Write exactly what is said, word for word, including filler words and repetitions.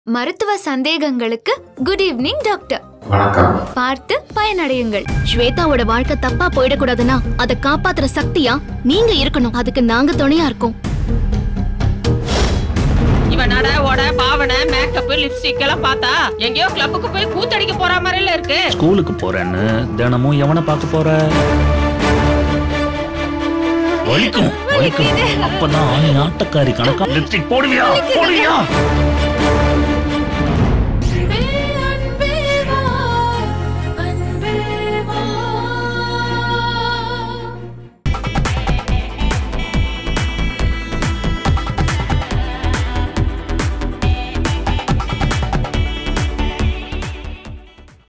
மருத்துவ சந்தேகங்களுக்கு good evening doctor. வணக்கம். பார்த்து பயனடையுங்கள். ஸ்வேதாவோட வாழ்க்கை தப்பா போயிடக்கூடாதுன்னா அதை காப்பாத்துற சக்தியா நீங்க இருக்கணும். அதுக்கு நாங்க துணையா இருக்கோம். இவனோட ஓட பாவனை மேக்கப் லிப்ஸ்டிக் எல்லாம் பார்த்தா எங்கேயோ கிளப்புக்கு போய் கூத்தடிக்க போற மாதிரில இருக்கு. ஸ்கூலுக்கு போறேன்னு தினமும் எவனை பார்க்க போற? வலிக்கும் வலிக்கும். அப்பதான் ஆட்டக்காரி கணக்கா லிப்ஸ்டிக் போடுவியா போடுவியா?